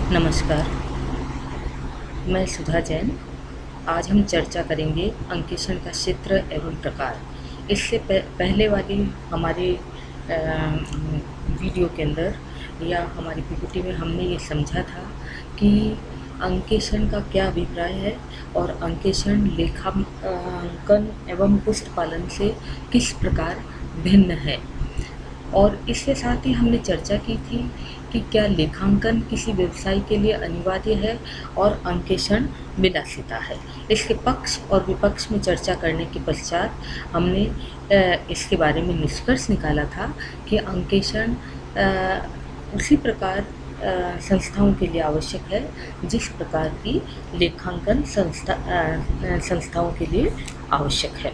नमस्कार, मैं सुधा जैन। आज हम चर्चा करेंगे अंकेक्षण का क्षेत्र एवं प्रकार। इससे पहले वाली हमारे वीडियो के अंदर या हमारी पीपीटी में हमने ये समझा था कि अंकेक्षण का क्या अभिप्राय है और अंकेक्षण लेखांकन एवं पुस्तपालन से किस प्रकार भिन्न है। और इसके साथ ही हमने चर्चा की थी कि क्या लेखांकन किसी व्यवसाय के लिए अनिवार्य है और अंकेक्षण विलासिता है। इसके पक्ष और विपक्ष में चर्चा करने के पश्चात हमने इसके बारे में निष्कर्ष निकाला था कि अंकेक्षण उसी प्रकार संस्थाओं के लिए आवश्यक है जिस प्रकार की लेखांकन संस्थाओं के लिए आवश्यक है।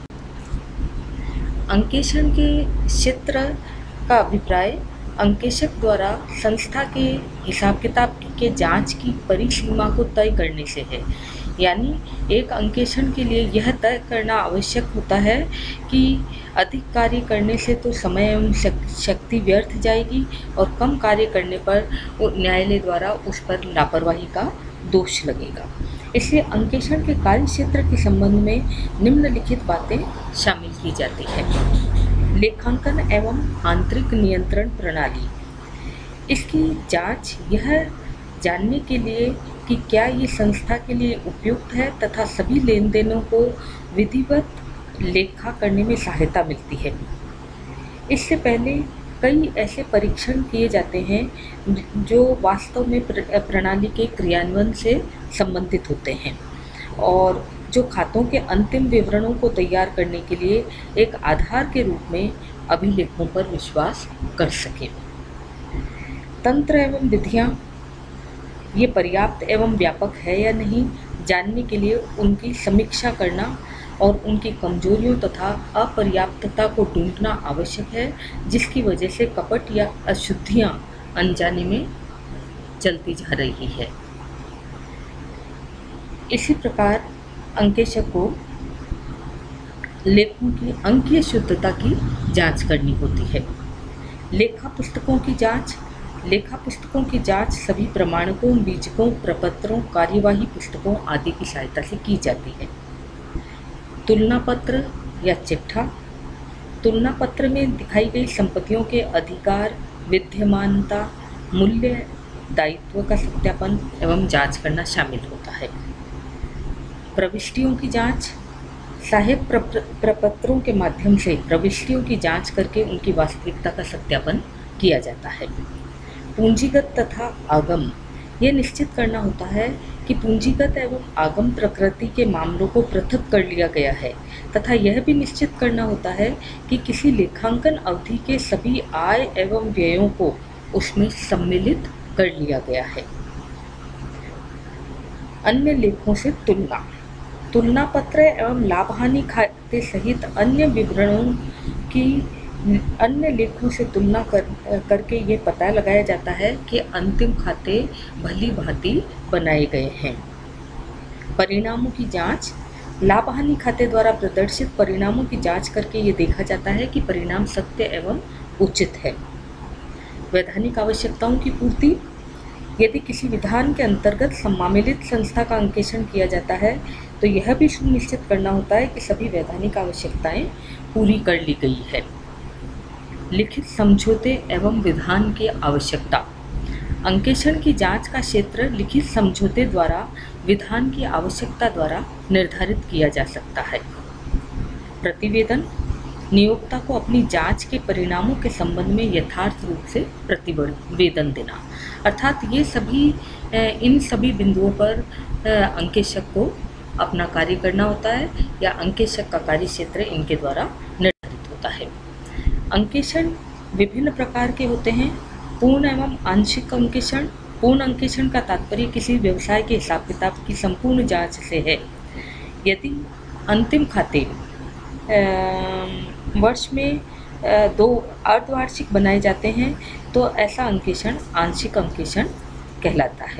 अंकेक्षण के क्षेत्र का अभिप्राय अंकेक्षक द्वारा संस्था के हिसाब किताब के जांच की परिसीमा को तय करने से है। यानी एक अंकेक्षण के लिए यह तय करना आवश्यक होता है कि अधिक कार्य करने से तो समय एवं शक्ति व्यर्थ जाएगी और कम कार्य करने पर न्यायालय द्वारा उस पर लापरवाही का दोष लगेगा। इसलिए अंकेक्षण के कार्य क्षेत्र के संबंध में निम्नलिखित बातें शामिल की जाती है। लेखांकन एवं आंतरिक नियंत्रण प्रणाली। इसकी जांच यह जानने के लिए कि क्या ये संस्था के लिए उपयुक्त है तथा सभी लेन देनों को विधिवत लेखा करने में सहायता मिलती है। इससे पहले कई ऐसे परीक्षण किए जाते हैं जो वास्तव में प्रणाली के क्रियान्वयन से संबंधित होते हैं और जो खातों के अंतिम विवरणों को तैयार करने के लिए एक आधार के रूप में अभिलेखों पर विश्वास कर सकें। तंत्र एवं विधियां ये पर्याप्त एवं व्यापक है या नहीं जानने के लिए उनकी समीक्षा करना और उनकी कमजोरियों तथा अपर्याप्तता को ढूंढना आवश्यक है, जिसकी वजह से कपट या अशुद्धियां अनजाने में चलती जा रही है। इसी प्रकार अंकेक्षक को लेखों की अंकीय शुद्धता की जांच करनी होती है। लेखा पुस्तकों की जांच सभी प्रमाणकों, बीजकों, प्रपत्रों, कार्यवाही पुस्तकों आदि की सहायता से की जाती है। तुलना पत्र या चिट्ठा। तुलना पत्र में दिखाई गई संपत्तियों के अधिकार, विद्यमानता, मूल्य, दायित्व का सत्यापन एवं जांच करना शामिल होता है। प्रविष्टियों की जांच। सहायक प्रपत्रों के माध्यम से प्रविष्टियों की जांच करके उनकी वास्तविकता का सत्यापन किया जाता है। पूंजीगत तथा आगम। यह निश्चित करना होता है कि पूंजीगत एवं आगम प्रकृति के मामलों को पृथक कर लिया गया है तथा यह भी निश्चित करना होता है कि किसी लेखांकन अवधि के सभी आय एवं व्ययों को उसमें सम्मिलित कर लिया गया है। अन्य लेखों से तुलना। तुलना पत्र एवं लाभ हानि खाते सहित अन्य विवरणों की अन्य लेखों से तुलना करके ये पता लगाया जाता है कि अंतिम खाते भली भांति बनाए गए हैं। परिणामों की जांच। लाभ हानि खाते द्वारा प्रदर्शित परिणामों की जांच करके ये देखा जाता है कि परिणाम सत्य एवं उचित है। वैधानिक आवश्यकताओं की पूर्ति। यदि किसी विधान के अंतर्गत सम्मिलित संस्था का अंकेक्षण किया जाता है तो यह भी सुनिश्चित करना होता है कि सभी वैधानिक आवश्यकताएं पूरी कर ली गई है। लिखित समझौते एवं विधान की आवश्यकता। अंकेक्षण की जांच का क्षेत्र लिखित समझौते द्वारा विधान की आवश्यकता द्वारा निर्धारित किया जा सकता है। प्रतिवेदन। नियोक्ता को अपनी जांच के परिणामों के संबंध में यथार्थ रूप से प्रतिवेदन देना। अर्थात इन सभी बिंदुओं पर अंकेक्षक को अपना कार्य करना होता है या अंकेक्षक का कार्य क्षेत्र इनके द्वारा निर्धारित होता है। अंकेक्षण विभिन्न प्रकार के होते हैं। पूर्ण एवं आंशिक अंकेक्षण। पूर्ण अंकेक्षण का तात्पर्य किसी व्यवसाय के हिसाब किताब की संपूर्ण जांच से है। यदि अंतिम खाते वर्ष में 2 अर्धवार्षिक बनाए जाते हैं तो ऐसा अंकेक्षण आंशिक अंकेक्षण कहलाता है।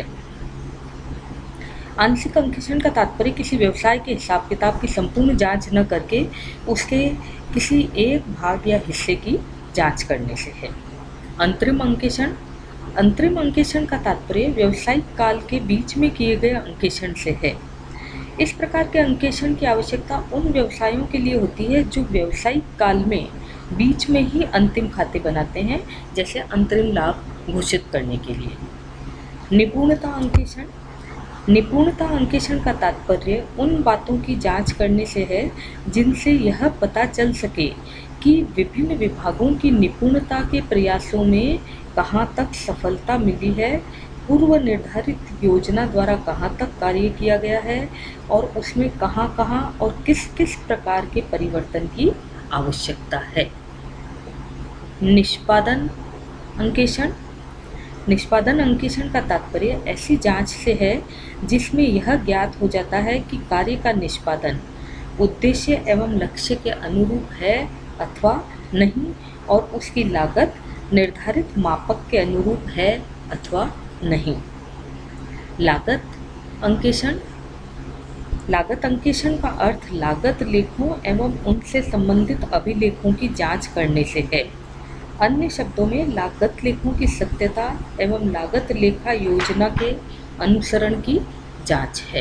आंशिक अंकेक्षण का तात्पर्य किसी व्यवसाय के हिसाब किताब की संपूर्ण जांच न करके उसके किसी एक भाग या हिस्से की जांच करने से है। अंतरिम अंकेक्षण अंतरिम अंकेक्षण का तात्पर्य व्यावसायिक काल के बीच में किए गए अंकेक्षण से है। इस प्रकार के अंकेक्षण की आवश्यकता उन व्यवसायों के लिए होती है जो व्यावसायिक काल में बीच में ही अंतिम खाते बनाते हैं, जैसे अंतरिम लाभ घोषित करने के लिए। निपुणता अंकेक्षण। निपुणता अंकेक्षण का तात्पर्य उन बातों की जांच करने से है जिनसे यह पता चल सके कि विभिन्न विभागों की निपुणता के प्रयासों में कहाँ तक सफलता मिली है, पूर्व निर्धारित योजना द्वारा कहाँ तक कार्य किया गया है और उसमें कहाँ कहाँ और किस किस प्रकार के परिवर्तन की आवश्यकता है। निष्पादन अंकेक्षण। निष्पादन अंकेक्षण का तात्पर्य ऐसी जांच से है जिसमें यह ज्ञात हो जाता है कि कार्य का निष्पादन उद्देश्य एवं लक्ष्य के अनुरूप है अथवा नहीं और उसकी लागत निर्धारित मापक के अनुरूप है अथवा नहीं। लागत अंकेक्षण। लागत अंकेक्षण का अर्थ लागत लेखों एवं उनसे संबंधित अभिलेखों की जांच करने से है। अन्य शब्दों में लागत लेखों की सत्यता एवं लागत लेखा योजना के अनुसरण की जांच है।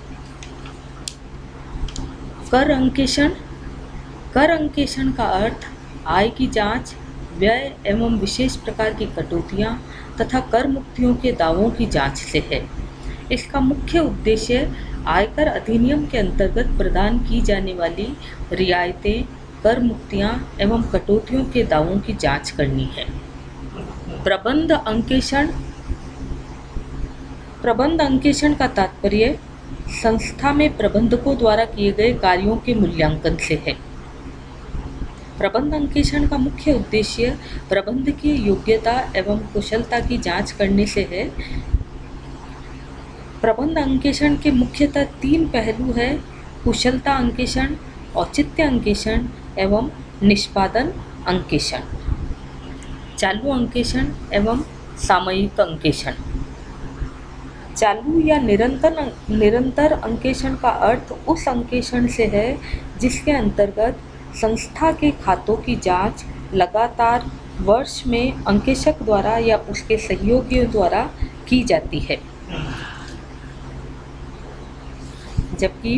कर अंकेक्षण। कर अंकेक्षण का अर्थ आय की जांच, व्यय एवं विशेष प्रकार की कटौतियां तथा कर मुक्तियों के दावों की जांच से है। इसका मुख्य उद्देश्य आयकर अधिनियम के अंतर्गत प्रदान की जाने वाली रियायतें, कर मुक्तियां एवं कटौतियों के दावों की जांच करनी है। प्रबंध अंकेक्षण। प्रबंध अंकेक्षण का तात्पर्य संस्था में प्रबंधकों द्वारा किए गए कार्यों के मूल्यांकन से है। प्रबंध अंकेक्षण का मुख्य उद्देश्य प्रबंधकीय योग्यता एवं कुशलता की जांच करने से है। प्रबंध अंकेक्षण के मुख्यतः 3 पहलू हैं: कुशलता अंकेक्षण, औचित्य अंकेक्षण एवं निष्पादन अंकेक्षण। चालू अंकेक्षण एवं सामयिक अंकेक्षण। चालू या निरंतर अंकेक्षण का अर्थ उस अंकेक्षण से है जिसके अंतर्गत संस्था के खातों की जांच लगातार वर्ष में अंकेक्षक द्वारा या उसके सहयोगियों द्वारा की जाती है, जबकि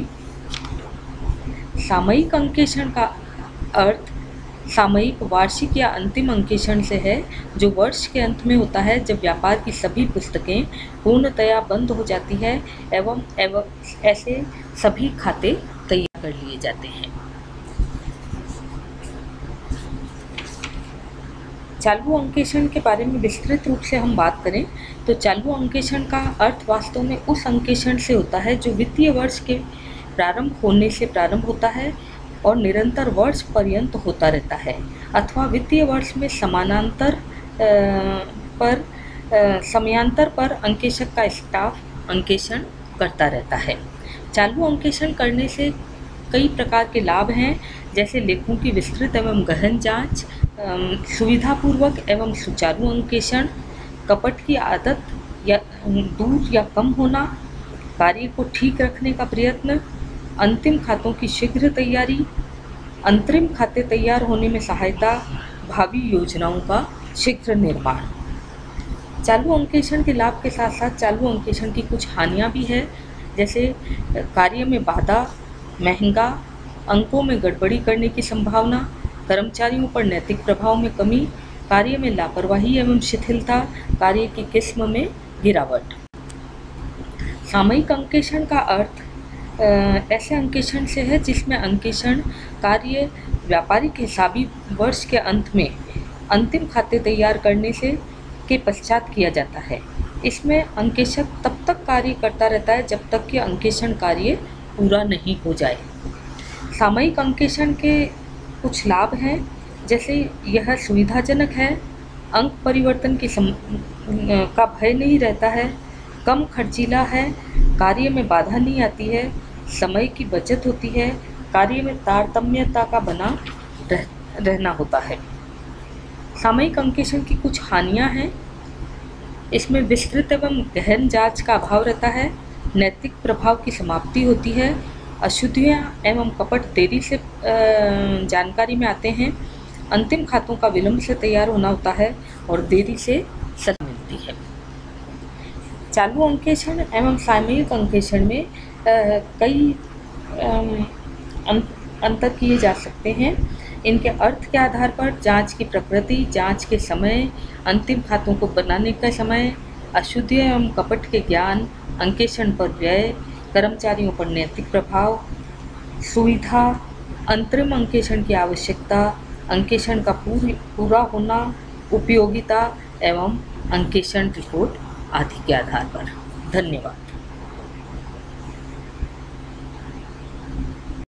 सामयिक अंकेक्षण का अर्थ सामयिक, वार्षिक या अंतिम अंकेक्षण से है, जो वर्ष के अंत में होता है जब व्यापार की सभी पुस्तकें पूर्णतया बंद हो जाती है एवं ऐसे सभी खाते तैयार कर लिए जाते हैं। चालू अंकेक्षण के बारे में विस्तृत रूप से हम बात करें तो चालू अंकेक्षण का अर्थ वास्तव में उस अंकेक्षण से होता है जो वित्तीय वर्ष के प्रारंभ होने से प्रारंभ होता है और निरंतर वर्ष पर्यंत होता रहता है, अथवा वित्तीय वर्ष में समयांतर पर अंकेक्षक का स्टाफ अंकेक्षण करता रहता है। चालू अंकेक्षण करने से कई प्रकार के लाभ हैं, जैसे लेखों की विस्तृत एवं गहन जांच, सुविधापूर्वक एवं सुचारू अंकेक्षण, कपट की आदत या दूर या कम होना, कार्य को ठीक रखने का प्रयत्न, अंतिम खातों की शीघ्र तैयारी, अंतरिम खाते तैयार होने में सहायता, भावी योजनाओं का शीघ्र निर्माण। चालू अंकेक्षण के लाभ के साथ साथ चालू अंकेक्षण की कुछ हानियां भी है, जैसे कार्य में बाधा, महंगा, अंकों में गड़बड़ी करने की संभावना, कर्मचारियों पर नैतिक प्रभाव में कमी, कार्य में लापरवाही एवं शिथिलता, कार्य की किस्म में गिरावट। सामयिक अंकेक्षण का अर्थ ऐसे अंकेक्षण से है जिसमें अंकेक्षण कार्य व्यापारिक हिसाबी वर्ष के अंत में अंतिम खाते तैयार करने से के पश्चात किया जाता है। इसमें अंकेक्षक तब तक कार्य करता रहता है जब तक कि अंकेक्षण कार्य पूरा नहीं हो जाए। सामयिक अंकेक्षण के कुछ लाभ हैं, जैसे यह सुविधाजनक है, अंक परिवर्तन का भय नहीं रहता है, कम खर्चीला है, कार्य में बाधा नहीं आती है, समय की बचत होती है, कार्य में तारतम्यता का बना रहना होता है। सामयिक अंकेक्षण की कुछ हानियां हैं, इसमें विस्तृत एवं गहन जांच का अभाव रहता है, नैतिक प्रभाव की समाप्ति होती है, अशुद्धियाँ एवं कपट देरी से जानकारी में आते हैं, अंतिम खातों का विलंब से तैयार होना होता है और देरी से सलाह मिलती चालू अंकेक्षण एवं सामयिक अंकेक्षण में कई अंतर किए जा सकते हैं। इनके अर्थ के आधार पर जांच की प्रकृति, जांच के समय, अंतिम खातों को बनाने का समय, अशुद्धि एवं कपट के ज्ञान, अंकेक्षण पर व्यय, कर्मचारियों पर नैतिक प्रभाव, सुविधा, अंतरिम अंकेक्षण की आवश्यकता, अंकेक्षण का पूरा होना, उपयोगिता एवं अंकेक्षण रिपोर्ट आदि के आधार पर। धन्यवाद।